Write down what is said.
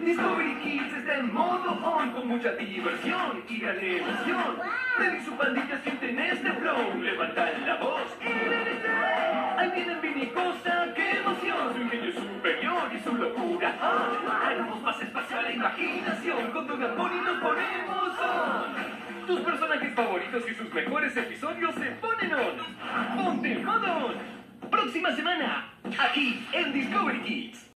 Discovery Kids está en modo on con mucha diversión y gran emoción. Freddy y su pandilla sienten este flow, levantan la voz. Ahí vienen Vini y Costa, qué emoción. Su ingenio superior y su locura. Hagamos más espacio a la imaginación. Con Dogapony nos ponemos on. Tus personajes favoritos y sus mejores episodios se ponen on. Ponte en modo on. Próxima semana, aquí en Discovery Kids.